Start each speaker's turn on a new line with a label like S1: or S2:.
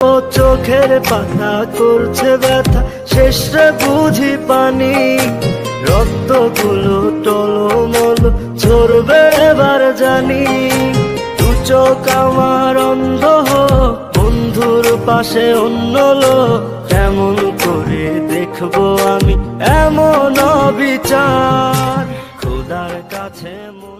S1: ও চোখের পাতা করছে ব্যথা, শেষে বুঝি পানি। রক্তগুলো টলমল ঝরবে এবার জানি। দু চোখ আমার অন্ধ হোক, বন্ধুর পাশে অন্য লোক, কেমন করে দেখবো আমি এমন অবিচার। খোদার কাছে